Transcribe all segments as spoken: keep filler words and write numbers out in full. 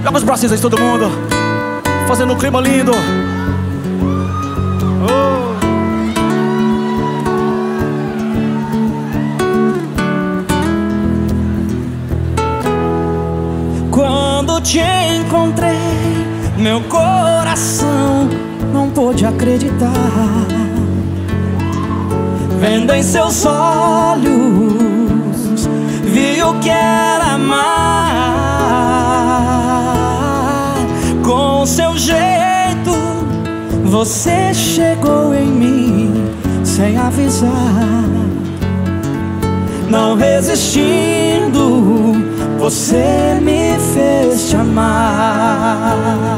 Joga os bracinhos aí, todo mundo, fazendo um clima lindo. Oh. Quando te encontrei, meu coração não pôde acreditar. Vendo em seus olhos, vi o que era amar. Com seu jeito, você chegou em mim sem avisar. Não resistindo, você me fez te amar.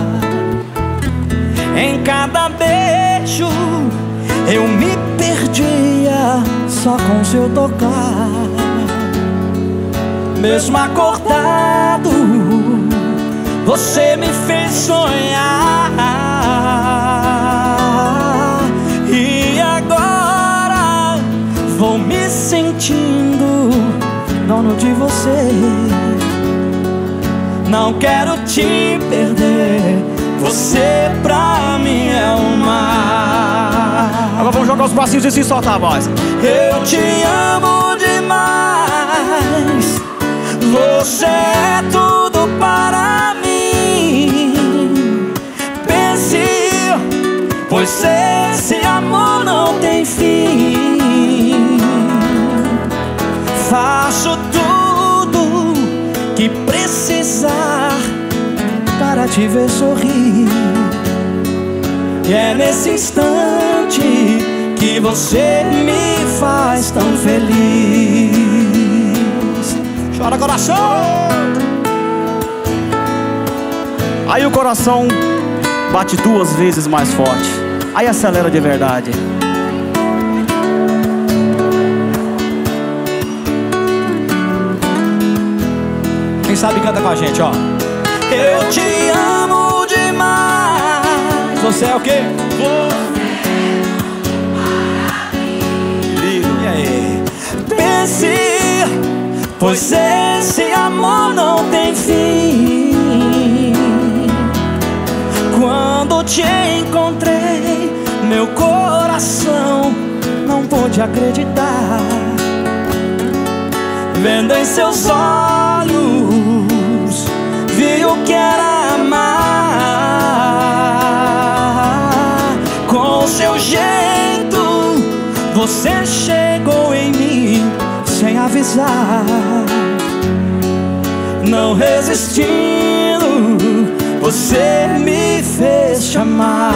Em cada beijo eu me perdia só com seu tocar. Mesmo acordado, você me fez sonhar. E agora vou me sentindo dono de você. Não quero te perder, você pra mim é o mar. Agora vamos jogar os bracinhos e se soltar a voz. Eu te amo demais, você é tudo para mim. Pense, pois esse amor não tem fim. Faço tudo que precisar para te ver sorrir. E é nesse instante que você me faz tão feliz. Chora, coração! Aí o coração bate duas vezes mais forte. Aí acelera de verdade. Quem sabe canta com a gente, ó. Eu te amo demais. Você é o quê? Lindo. E aí? Pense, pois esse amor não tem fim. Quando te encontrei, meu coração não pôde acreditar. Vendo em seus olhos, vi o que era amar. Com seu jeito, você chegou em mim sem avisar. Não resistindo, você me fez te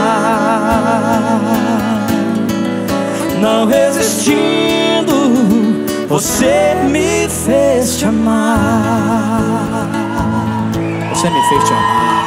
amar. Não resistindo, você me fez te amar. Você me fez te amar.